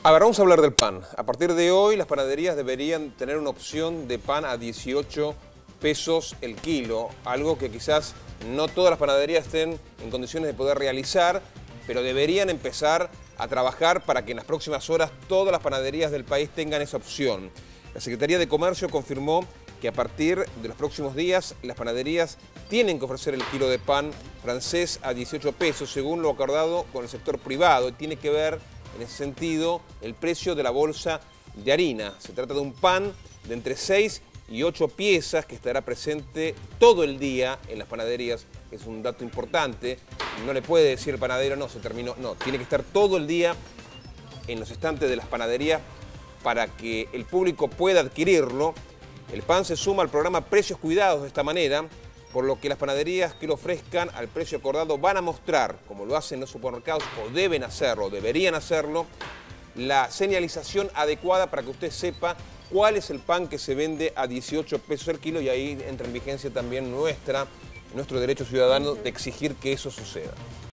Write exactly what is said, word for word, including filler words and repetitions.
A ver, vamos a hablar del pan. A partir de hoy las panaderías deberían tener una opción de pan a dieciocho pesos el kilo, algo que quizás no todas las panaderías estén en condiciones de poder realizar, pero deberían empezar a trabajar para que en las próximas horas todas las panaderías del país tengan esa opción. La Secretaría de Comercio confirmó que a partir de los próximos días las panaderías tienen que ofrecer el kilo de pan francés a dieciocho pesos, según lo acordado con el sector privado, y tiene que ver en ese sentido el precio de la bolsa de harina. Se trata de un pan de entre seis y ocho piezas que estará presente todo el día en las panaderías. Es un dato importante. No le puede decir el panadero, no, se terminó. No, tiene que estar todo el día en los estantes de las panaderías para que el público pueda adquirirlo. El pan se suma al programa Precios Cuidados de esta manera, por lo que las panaderías que lo ofrezcan al precio acordado van a mostrar, como lo hacen los supermercados, o deben hacerlo, deberían hacerlo, la señalización adecuada para que usted sepa cuál es el pan que se vende a dieciocho pesos el kilo, y ahí entra en vigencia también nuestra, nuestro derecho ciudadano de exigir que eso suceda.